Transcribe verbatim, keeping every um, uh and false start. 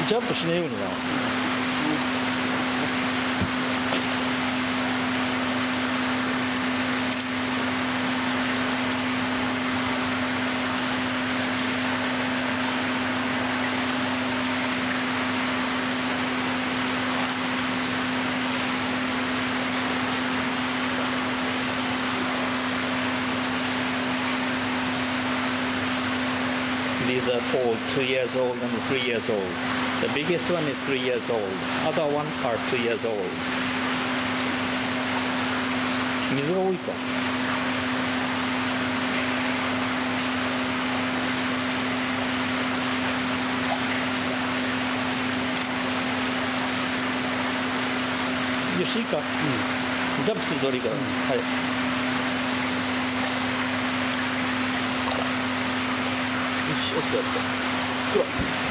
ジャンプしないようにな。These are all two years old and three years old. The biggest one is three years old. Other one are two years old. 水が多いか。よしいいか。うん。ジャンプする通りから。うん、はい。よし、オッケーオッケー。ほら。